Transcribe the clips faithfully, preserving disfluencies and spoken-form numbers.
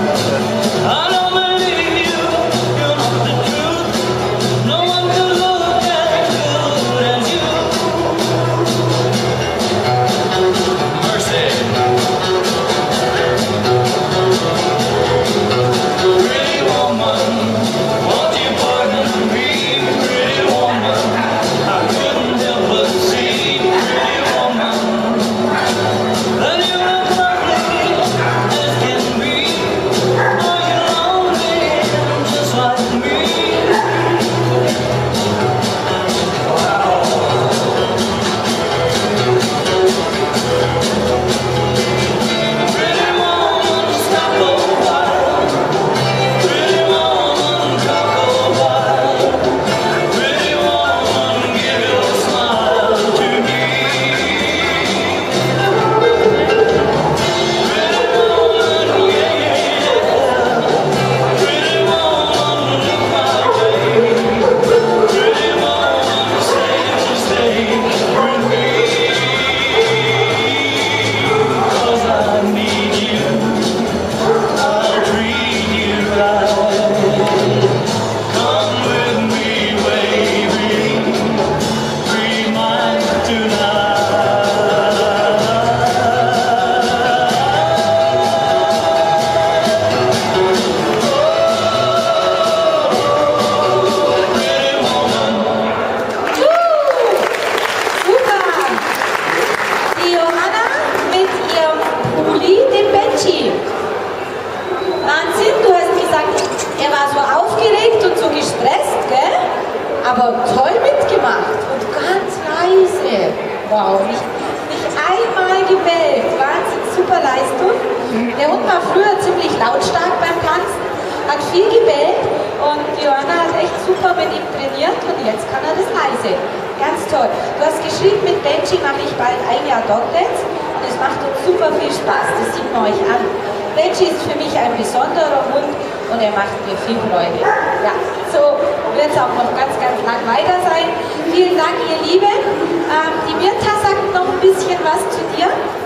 aber toll mitgemacht und ganz leise. Wow, nicht, nicht einmal gebellt. Wahnsinn, super Leistung. Der Hund war früher ziemlich lautstark beim Tanzen, hat viel gebellt und Johanna hat echt super mit ihm trainiert und jetzt kann er das leise. Ganz toll. Du hast geschrieben, mit Benji mache ich bald ein Jahr Dogdance und es macht uns super viel Spaß. Das sieht man euch an. Benji ist für mich ein besonderer Hund und er macht mir viel Freude. Ja, so wird es auch noch ganz, ganz lang weiter sein. Vielen Dank, ihr Lieben. Ähm, die Mirta sagt noch ein bisschen was zu dir.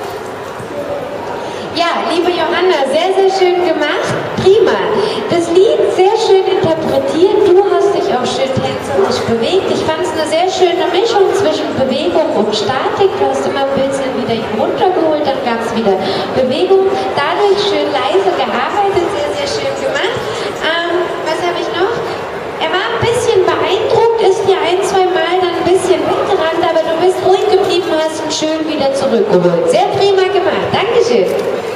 Ja, liebe Johanna, sehr, sehr schön gemacht. Prima. Das Lied sehr schön interpretiert. Du hast dich auch schön tänzerisch bewegt. Ich fand es eine sehr schöne Mischung zwischen Bewegung und Statik. Du hast immer ein bisschen wieder runtergeholt, dann gab es wieder Bewegung. Dadurch schön leise gearbeitet, sehr, sehr schön gemacht. Ähm, was habe ich noch? Er war ein bisschen beeindruckt, ist dir ein, zwei Mal dann ein bisschen weggerannt, aber du bist ruhig geblieben, hast ihn schön wieder zurückgeholt. Sehr prima gemacht. Dankeschön.